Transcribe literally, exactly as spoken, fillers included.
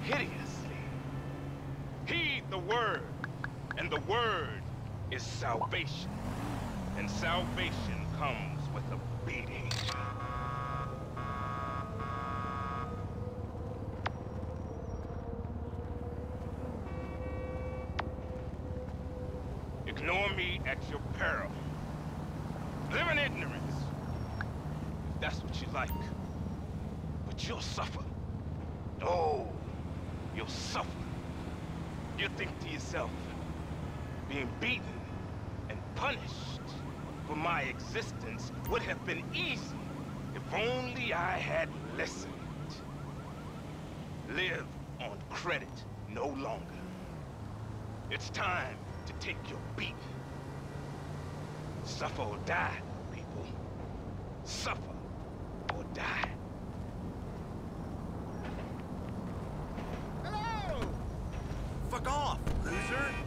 hideously. Heed the word, and the word is salvation. And salvation comes with a beating. Ignore me at your peril. Live in ignorance, if that's what you like. But you'll suffer. Oh, you'll suffer. You think to yourself, being beaten and punished for my existence would have been easy if only I had listened. Live on credit no longer. It's time to take your beating. Suffer or die, people. Suffer or die. Hello! Fuck off, loser!